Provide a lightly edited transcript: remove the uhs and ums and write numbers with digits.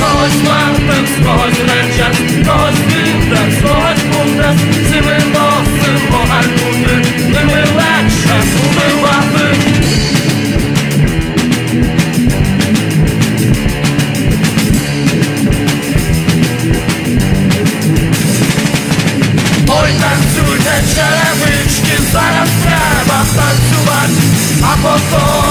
Когось мартем, з когось речем, когось вітер, з когось буде. Всі ми носимо гарбузи, ними легше убивати. Ой, танцюйте, черевички, зараз треба танцювати, а потім